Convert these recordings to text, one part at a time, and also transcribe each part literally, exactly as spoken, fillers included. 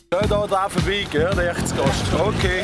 Ja, da dran vorbei, gell? Rechts gehst du. Okay.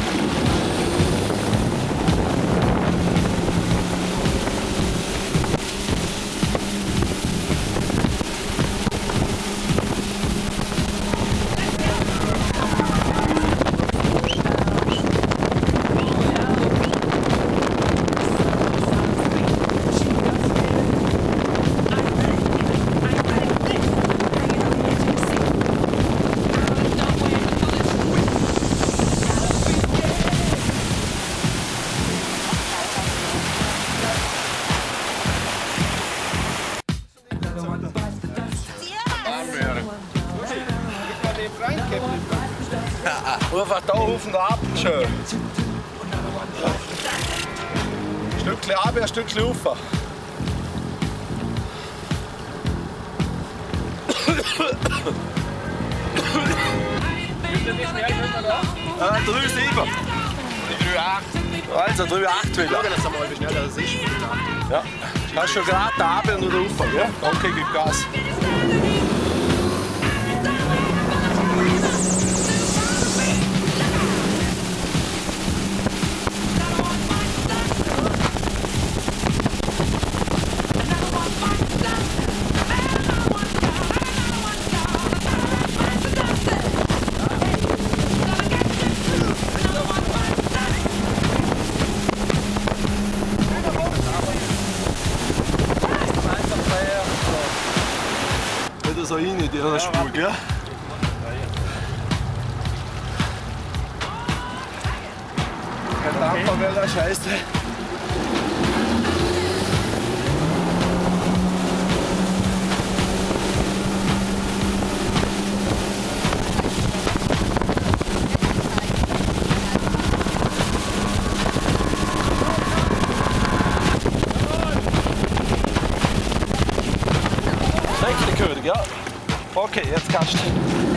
Einfach da auf und ab, schön. Ein Stückchen ab, ein Stückchen rauf. Ah, drei sieben. drei acht. Also drei acht wieder. Schau das mal, wie schnell das ist. Ja. Hast du schon gerade da runter und rauf, ja? Okay, gib Gas. So rein in dieser Spur, gell? Kein Dampfer, weil das scheiße. Ja. Okay, jetzt kannst du.